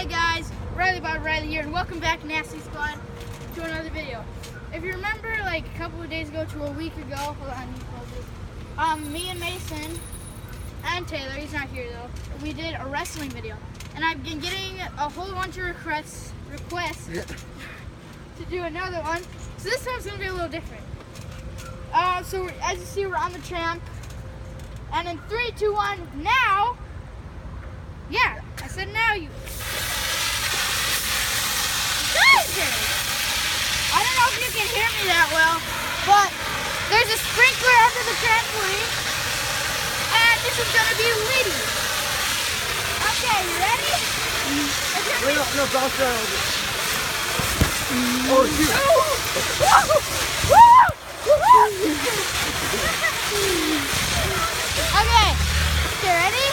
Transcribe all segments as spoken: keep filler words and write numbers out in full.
Hi guys, Riley Bob Riley here, and welcome back, Nasty Squad, to another video. If you remember, like a couple of days ago to a week ago, hold on, um, me and Mason and Taylor, he's not here though, we did a wrestling video, and I've been getting a whole bunch of requests, requests yeah. to do another one. So this time's gonna be a little different. Uh, so as you see, we're on the tramp, and in three, two, one, now. Yeah, I said now you. I don't know if you can hear me that well, but there's a sprinkler under the trampoline, and this is gonna be litty. Okay, you ready? Wait, no, no, bounce around. Oh, shoot. Okay, okay, ready?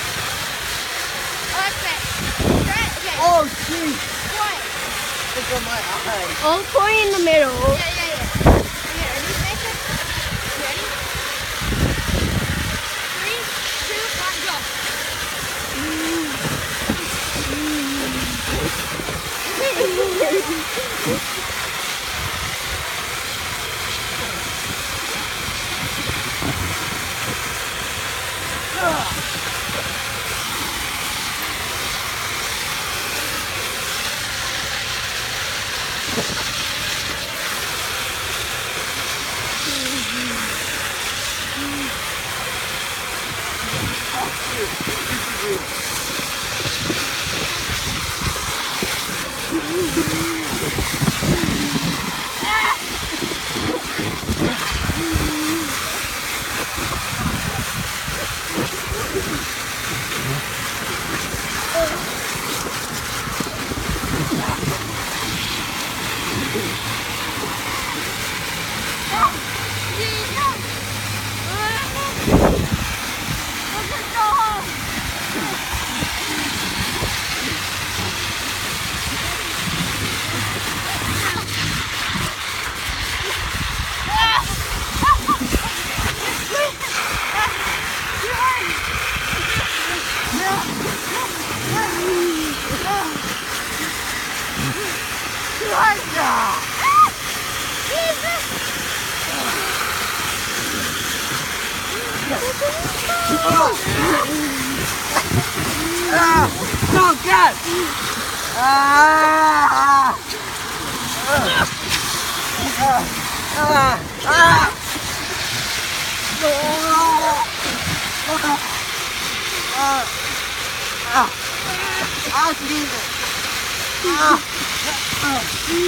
Okay. Okay. Oh, jeez. What? Look at my eyes. I'll point in the middle. Yeah, yeah, yeah. Okay, ready, Mason? Ready? Three, two, one, go. Ah! Oh, God! Ah! Ah! Ah! Ah! Ah! Ah, Jesus! Ah! Ah!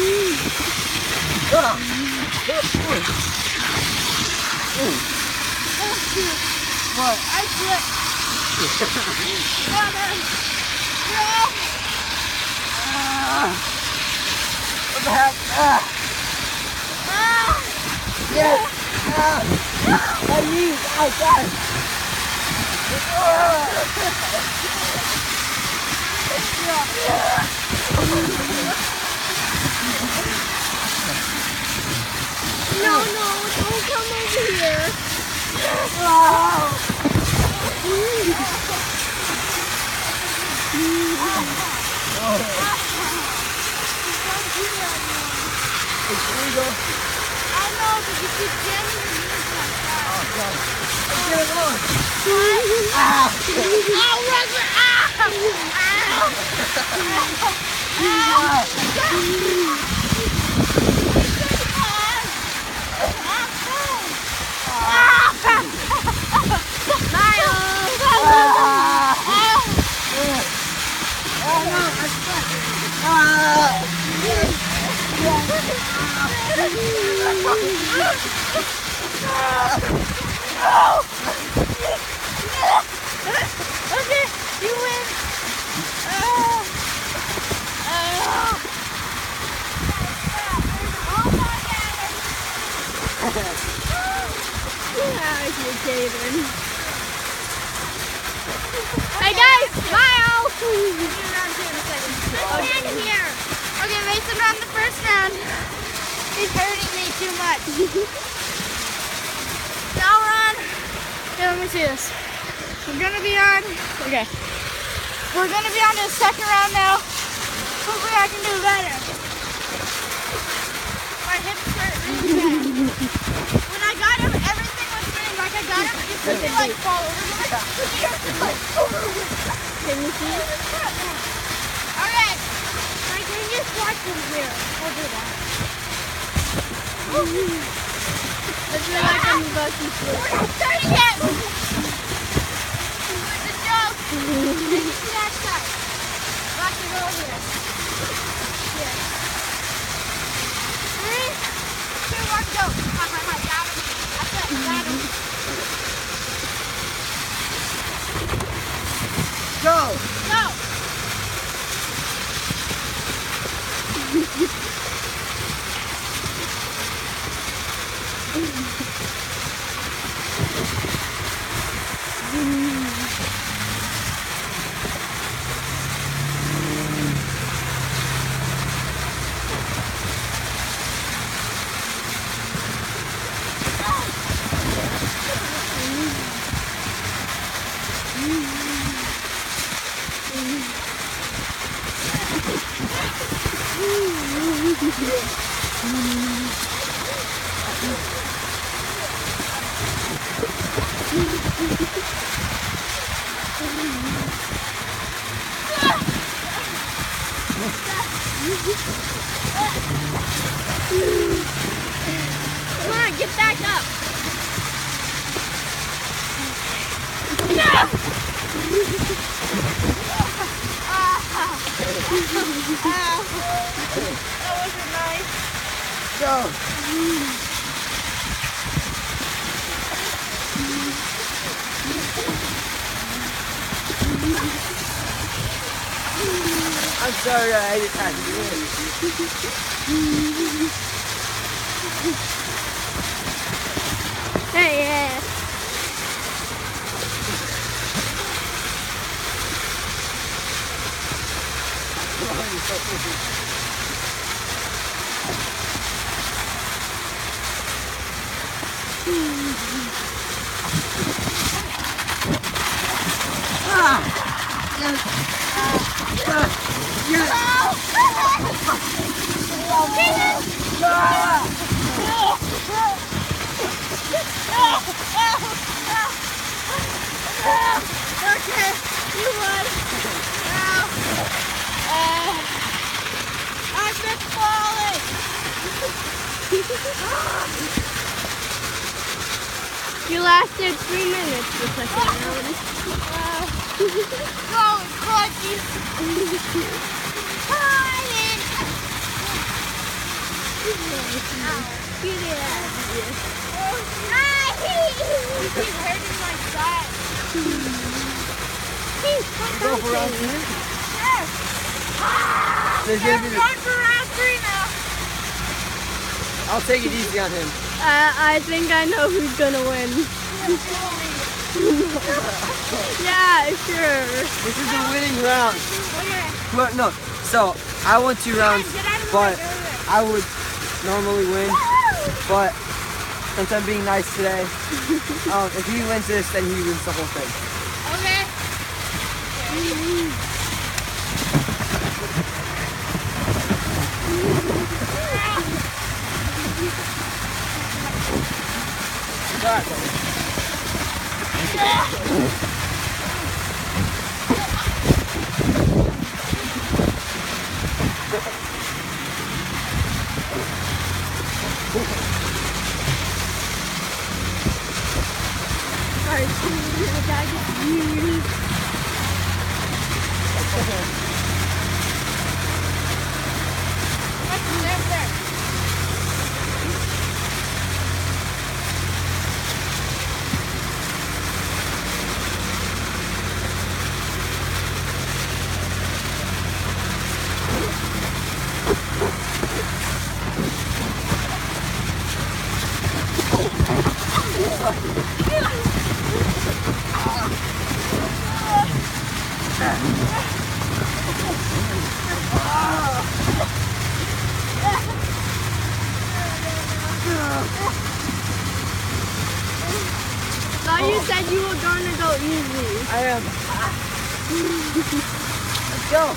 What? I slipped. Mother. No. Ah! What the heck? Ah! Ah. Yes! Ah! My knees! Oh, God! No, no, don't come over here. Oh! I know, but you keep jamming your knees like that. Oh, God. Get it on. Ah! Oh, Rucker! Ah! Okay, you win. Oh. Oh. Oh my God. Yeah, you're David. Hey guys, smile. I'll stand here. Okay, Mason on the first round. He's hurting me too much. Now we're on. Here, let me see this. We're gonna be on. Okay. We're gonna be on to the second round now. When I got him, everything was spinning like I got him. Just let it like fall over. Can you see? Alright. I can just watch from here. I'll do that. I feel like I'm about to slip. We're not starting yet. It's a joke. Take it to that side. Watch it go over there. Here. Three, two, one, go. Ha ha ha, got him. That's it, got him. Go! Go. Come on, get back up. That wasn't nice. Go! I'm sorry, I just had to do it. Hey, yeah. Ah! Yes! Ah! Yes! Ah! Okay, you won. Now, uh, I've been falling. You lasted three minutes, which I can't notice. Wow. Go, Clutchy. Flying. Get it out of here. You keep hurting my side. Go for round three? Yes. There's They're gonna be going for round three now. I'll take it easy on him. Uh, I think I know who's gonna win. Yeah, sure. This is the winning round. Okay. Well, no, so I won two rounds, Get out of the but way, go over I would normally win. But since I'm being nice today, um, if he wins this, then he wins the whole thing. there. Okay. Alright, buddy. Alright, so I gotta get you. What's there, there? Thought you said you were gonna go easy. I am. Let's go.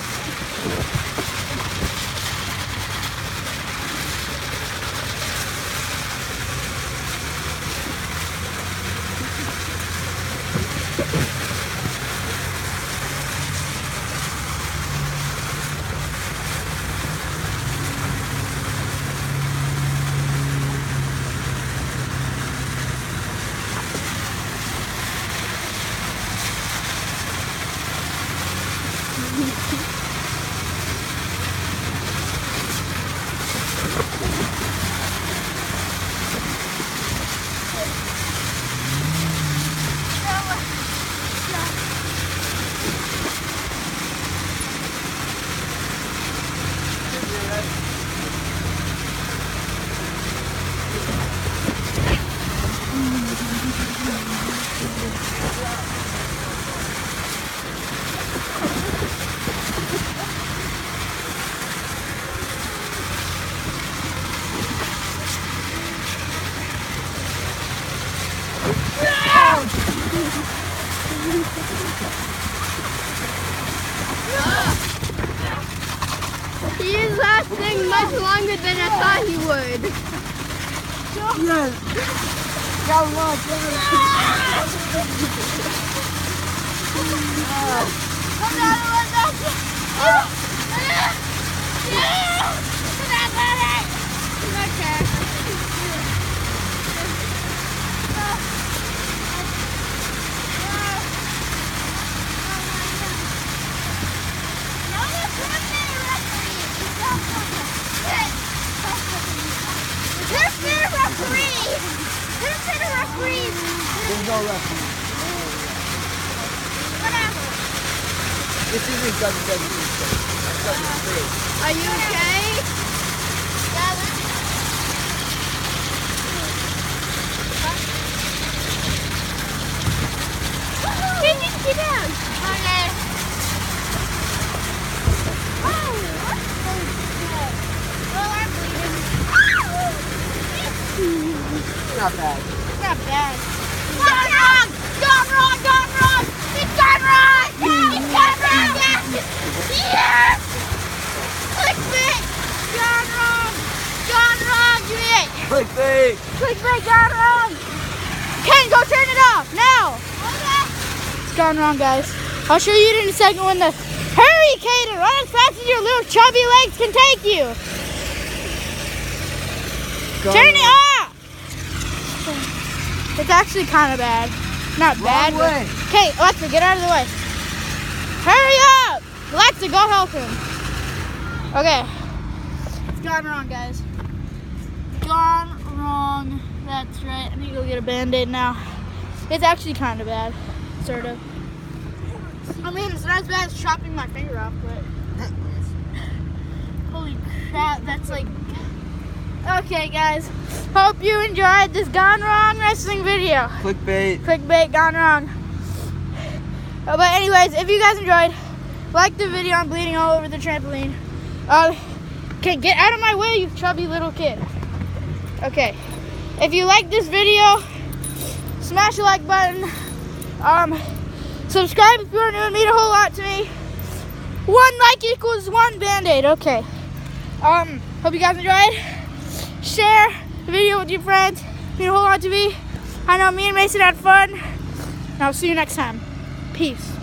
He is lasting much longer than I thought he would. Yes. Come on, come There's no referee. Whatever. This isn't W W E. That's W W E. Are you okay? Yeah, this Get down, get down. Okay. Oh, what's so good? Well, I'm bleeding. Not bad. It's not bad. Gone wrong! Gone wrong! Gone wrong! It's gone wrong! It's gone wrong! Yes! Yes! Clickbait! Gone wrong! Gone wrong! You it! Clickbait. Clickbait gone wrong! Ken, go turn it off now! Okay. It's gone wrong, guys. I'll show you it in a second when the hurry, Kaden! Run as fast as your little chubby legs can take you! Go Turn it on. off! It's actually kind of bad. Not bad, Wrong way. but... Okay, Alexa, get out of the way. Hurry up! Alexa, go help him. Okay. It's gone wrong, guys. Gone wrong. That's right. I need to go get a Band-Aid now. It's actually kind of bad. Sort of. I mean, it's not as bad as chopping my finger off, but... Holy crap, that's like... Okay, guys. Hope you enjoyed this Gone Wrong wrestling video. Clickbait. Clickbait gone wrong. Uh, but anyways, if you guys enjoyed, like the video. I'm bleeding all over the trampoline. Uh, okay, get out of my way, you chubby little kid. Okay. If you like this video, smash the like button. Um, subscribe if you are new. It mean a whole lot to me. One like equals one Band-Aid. Okay. Um, hope you guys enjoyed. Share the video with your friends. It mean a whole lot to me. I know me and Mason had fun. And I'll see you next time. Peace.